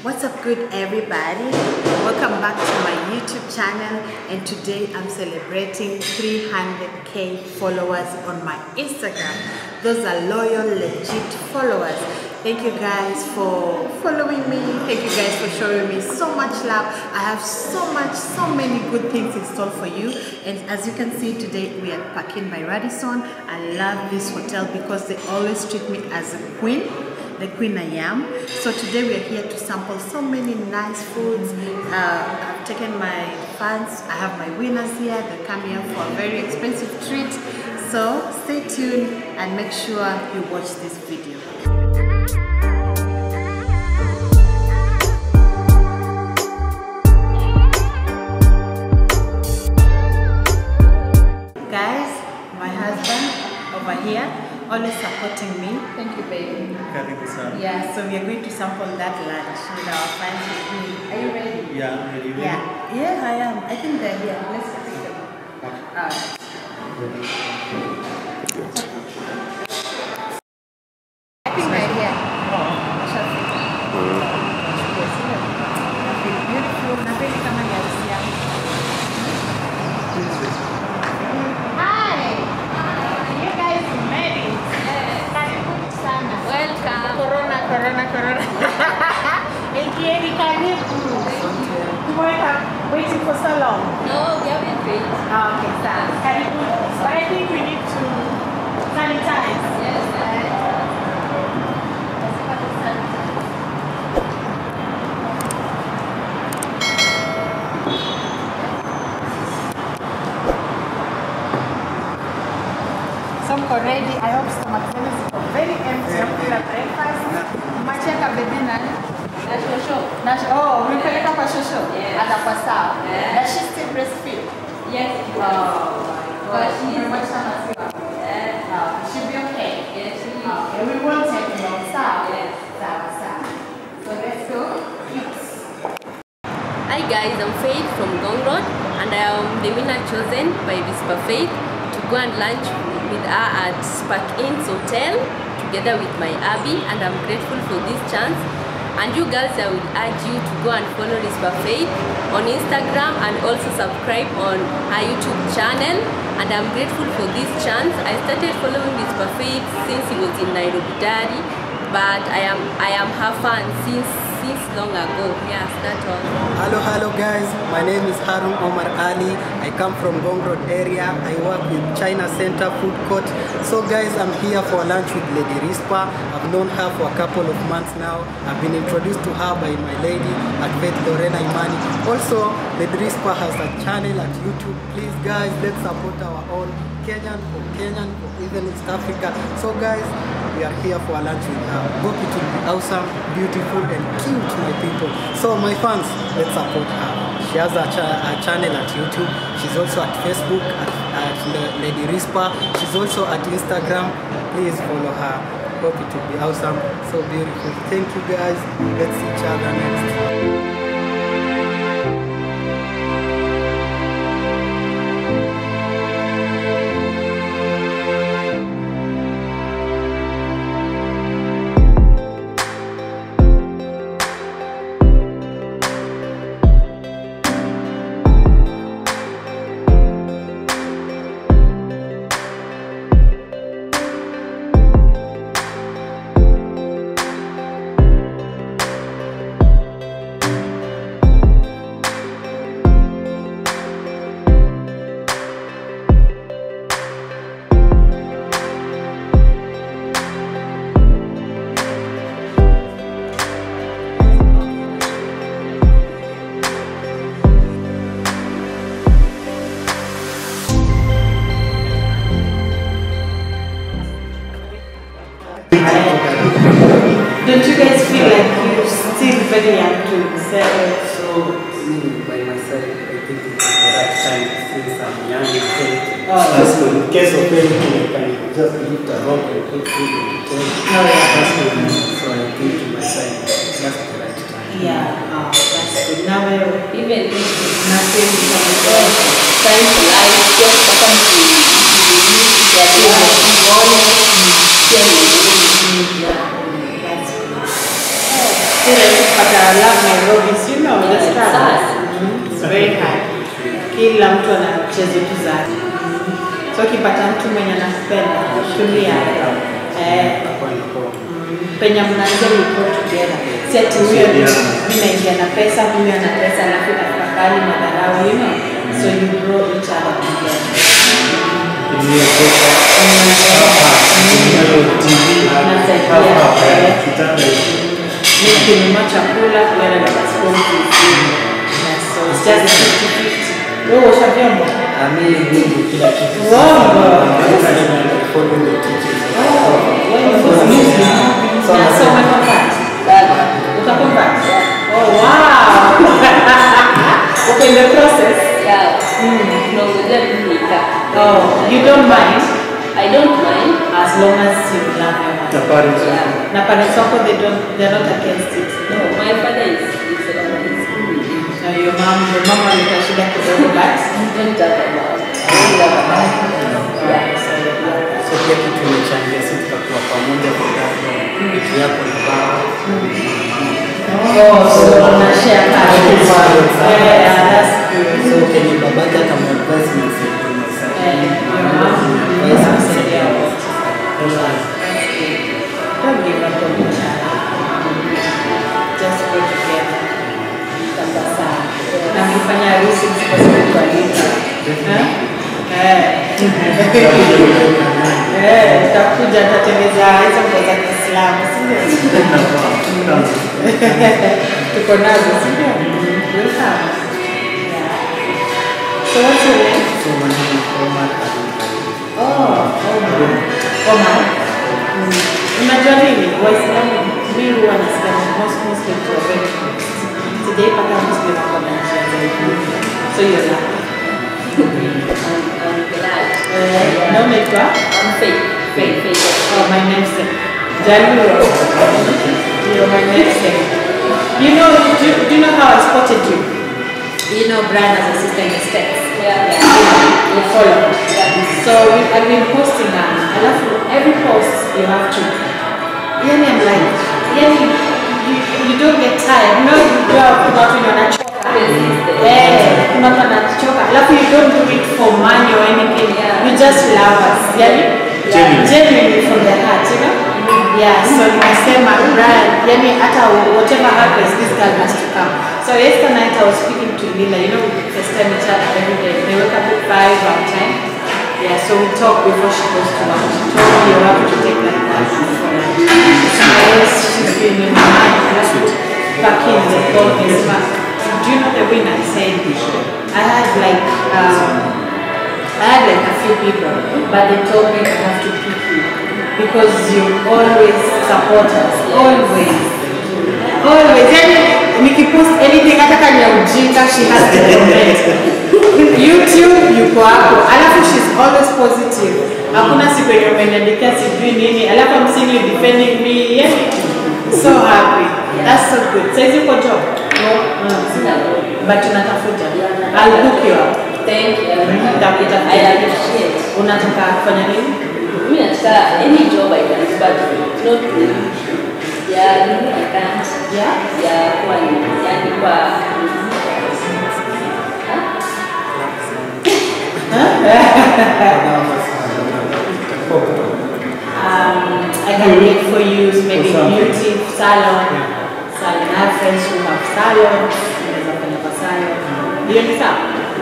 What's up, good everybody? Welcome back to my YouTube channel, and today I'm celebrating 300k followers on my Instagram. Those are loyal, legit followers. Thank you guys for following me. Thank you guys for showing me so much love. I have so many good things in store for you. And as you can see, today we are Park Inn by Radisson. I love this hotel because they always treat me as a queen. The queen I am. So today we are here to sample so many nice foods. I've taken my fans, I have my winners here. They come here for a very expensive treat. So stay tuned and make sure you watch this video. Guys, my husband over here, always supporting me. Thank you, baby. Yeah, so we are going to sample that lunch with our friends with me. Are you ready? Yeah, ready? Yeah, I am. I think they're here. Let's pick them up. I think they're here. I shall pick them. I feel beautiful. I feel like I'm Corona. Waiting for so long? No, we haven't waited. Okay, karibu. But I think we need to sanitize. Yes. Some already, I hope stomach is very empty after breakfast. Macheka baby nani? Oh, we peleka kwa shosho? Yes. Atakuwa sawa. Yes. Does she still breastfeed? Yes. But she is much maziwa. Yes. She'll be okay. Yes, she is. Okay, we won't take it long. Sawa. Yes. Sawa. So let's go. Hi guys, I'm Faith from Gong Road, and I am the winner chosen by Whisper Faith to go and lunch with her at Park Inn's Hotel together with my Abby, and I'm grateful for this chance. And you girls, I would urge you to go and follow Whisper Faith on Instagram and also subscribe on her YouTube channel. And I'm grateful for this chance. I started following Whisper Faith since he was in Nairobi Daddy, but I am her fan since long ago. Yes, that's all. Hello guys, my name is Harun Omar Ali. I come from Gong Road area. I work with China Center Food Court. So guys, I'm here for lunch with Lady Rispa. I've known her for a couple of months now. I've been introduced to her by my lady at Faith Lorena Imani. Also, Lady Rispa has a channel at YouTube. Please guys, let's support our own Kenyan for even East Africa. So guys, we are here for a lunch with her. Hope it will be awesome, beautiful and cute to my people. So my fans, let's support her. She has a channel at YouTube. She's also at Facebook at Lady Rispa. She's also at Instagram. Please follow her. Hope it will be awesome, so beautiful. Thank you guys. Let's see each other next. Don't you guys feel like you're still very young to sell? So, me, by myself, I think it's the right time since I'm young and healthy. Just in case of anything, I can just lift a rock and put food in the table. That's good. So I think to myself, that's the right time. Yeah, that's good. Now, Even if it's nothing time to life, just come to that's good. But I love Nairobi, you know, the stars. It's very hard. Kila mtu anacheza tu zake. So ukipata mtu mwenye anakupenda, tulia. Penya mnaanza mko together. Si ati huyo mimi naingia na pesa, huyo ana pesa alafu tafakari madharau, you know. So you grow each other together. Nikinunua chakula wala na passport. So it's just 50-50. Wewe ushavyombo? Mimi kila kitu. Wow. So umeconvert? Utaconvert? Oh wow! Okay, in the process? Yeah. No, Oh, you don't mind? I don't mind. As long as you love your mother. Yeah. Na parents wako, they're not against it. No, my father is Your mom alikuwa shida kidogo, but don't talk about. So pia kitu imechangia sisi tutakuwa pamoja kwa wiki yako na baba. Oh, so unashare passions. Yeah, that's good. So can you babaka kama advisement for Your mom is amsaidia wote. Don't give up on each other. Just go together. Na mfanya harusi msipaswe kualika. Utakuja atatengeza hizo nguo za Kiislamu, sio? Tuko nazo, sio? Welcome. So what's your name? So my name is Omar. Omar. Unajua nini? Waislamu mimi huwa nasikia most Muslims are very close. Sijaipata Muslim wako na njia zaidi. So you're lucky. I'm glad. No unaitwa? I'm Faith. Oh, my namesake. Jalu. You're my namesake. Do you know how I spotted you? You know Brian has a sister in the States. Yeah. You follow. So I've been posting every post you have to. I'm like, you don't get tired. No, you go out about when you're not choka. You don't do it for money or anything. You just love us. Genuinely from the heart, you know? Yeah, so nikasema Brian, hata whatever happens, this girl has to come. So yesterday night I was speaking to Lila, you know, we FaceTime each other every day. They wake up at 5 or 10. Yeah, so we talk before she goes to work. She told me you have to take like that for else she's been in my mind. Back in the call this month. Do you know the winner said I had like a few people, but they told me I have to pick you because you always support us. Always. Nikipost anything hata kama ya ujinga, she has to comment. YouTube yuko hapo. Alafu she's always positive. Hakuna siku yenye umeniandikia sijui nini. Alafu I'm seeing you defending me. Yeah. So happy. That's so good. Says you got job? No. But tunatafuta. I'll hook you up. Thank you. I appreciate. Unataka kufanya nini? Mimi nataka any job I can, but not really. Yeah, no, I can't. Yeah, I can make for you maybe beauty salon. I have friends who have salons. Do you understand?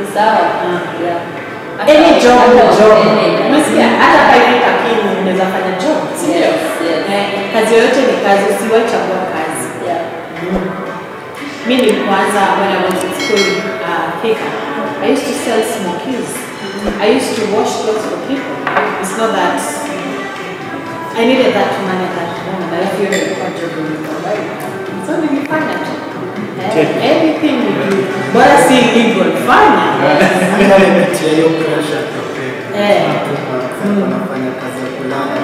Yeah. Any job. Unasikia hata private lakini unaweza fanya job. Yes. Kazi yoyote ni kazi, usiwahi chagua kazi. Yeah. Mimi nilipoanza when I was in school, Thika, I used to sell smokies. I used to wash clothes for people. It's not that I needed that money at that moment. I feel like it's only me fanya tu. Everything we do, bora si legal, fanya. Nimepitia hiyo pressure nafanya kazi ya kulala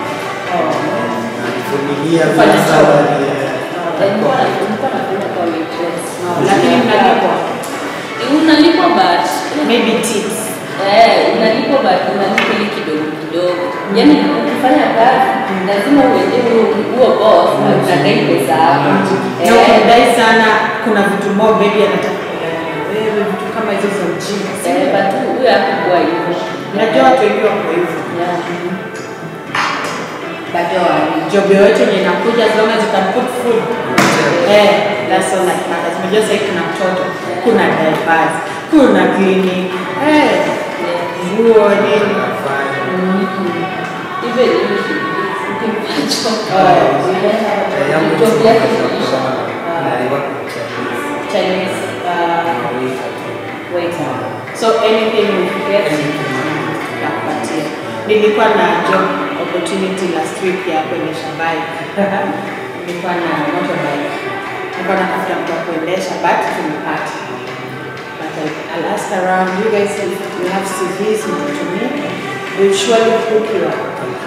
familia Fanya salary. Lakini Unalipwa but maybe tips. unalipwa but unalipwa kidogo. Yaani ukifanya kazi lazima uelewe huo boss na unadai pesa yako. Na ukidai sana kuna vitu more baby anataka wewe vitu kama hizo za ujinga. But huyo hakuwa hivyo. Unajua watu wengi wako hivyo. Bado job yote yenye inakuja as long as you can put food. That's all that matters. Unajua sasa kuna mtoto, kuna diapers, kuna cleaning. Nguo nini? Even if Chinese waiter. So anything you get, nilikuwa na job opportunity last week ya kuendesha bike. Nilikuwa na motorbike. Nilikuwa natafuta mtu wa kuendesha but tumepata. But I'll ask around you guys if you have CVs to me. We'll surely hook you up.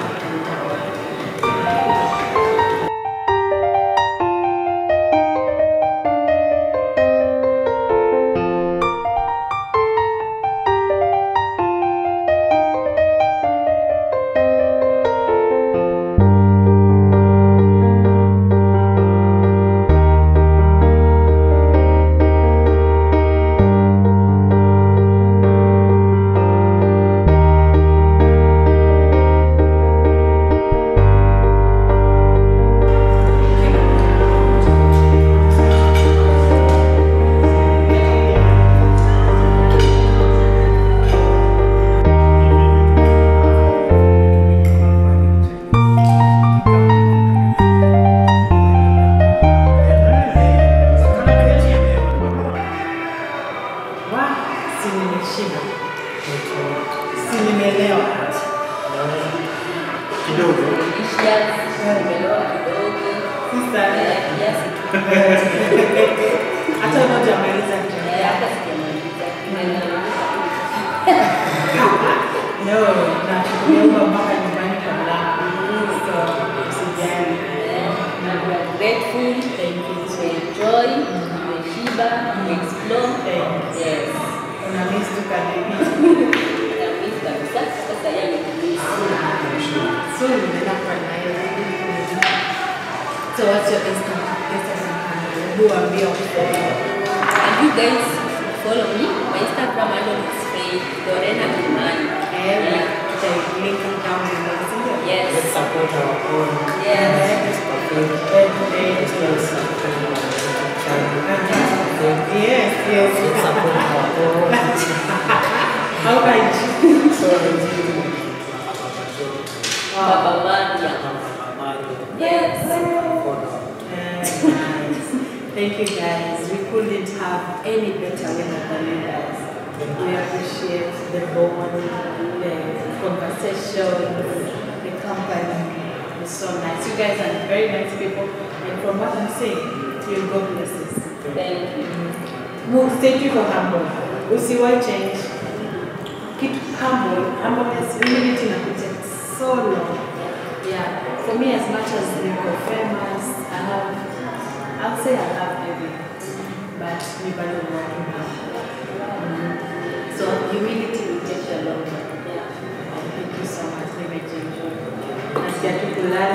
Hata moja maliza no, na kuomba mpaka nyumbani kwa mlango. So, usijali. We are grateful, thank you to enjoy, umeshiba, explore. Yes. Una miss tu kadri. Na miss kabisa, sasa yeye ni so ninaenda kwa naye. So what's your Instagram handle? Who are you? And you guys follow me. My Instagram handle is Faith Lorena Kimani. Link down below. Yes. Let's support our own. Yes. Yes. Let's support our own. How about you? Baba Maria. Yes. Thank you guys. We couldn't have any better weather than you guys. We appreciate the bond, the conversation, the company. It's so nice. You guys are very nice people. And from what I'm saying, you go places. Thank you. Thank you for humble. We see why change. Keep humble. Humbleness, humility, and it so long. Yeah. For me, as much as we go famous, I'll say I have everything, but we value working hard. So humility will take you a long way. Yeah. Thank you so much. Let me enjoy. Nasikia tu kulala.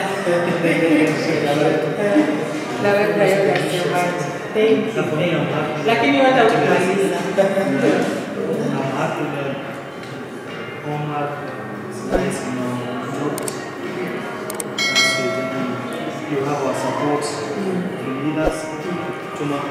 Thank you. Lakini hata ukimaliza. I'm happy that Omar is nice, you have our support to lead us too much.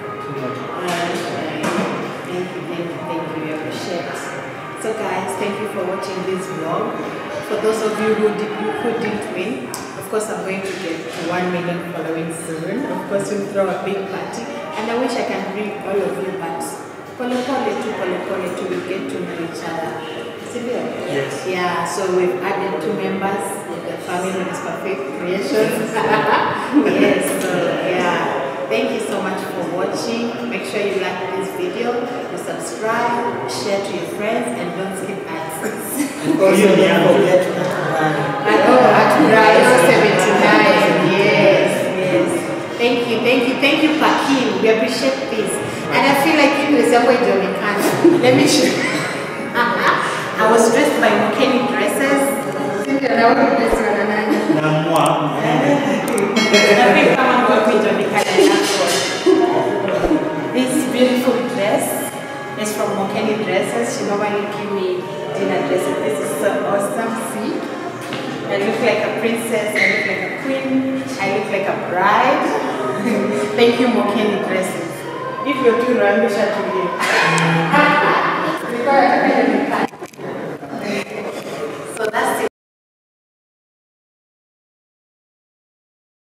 Thank you, we appreciate it. So guys, thank you for watching this vlog. For those of you who didn't win, of course I'm going to get 1 million following soon. Of course we'll throw a big party, and I wish I can bring all of you, but pole to we get to know each other. Yes. Yeah, so we've added 2 members of the family of Perfect Creations. Yes, so yeah. Thank you so much for watching. Make sure you like this video, you subscribe, share to your friends, and don't skip ads. And also don't forget to at Brian 79. Yes. Thank you, Pakim. We appreciate this. And I feel like you is a way to let me show. I was dressed by Mokeni dresses. This beautiful dress is from Mokeni Dresses. She normally give me dinner dresses. This is so awesome. See? I look like a princess, I look like a queen, I look like a bride. Thank you, Mokeni Dresses. If you're too rambisha to me.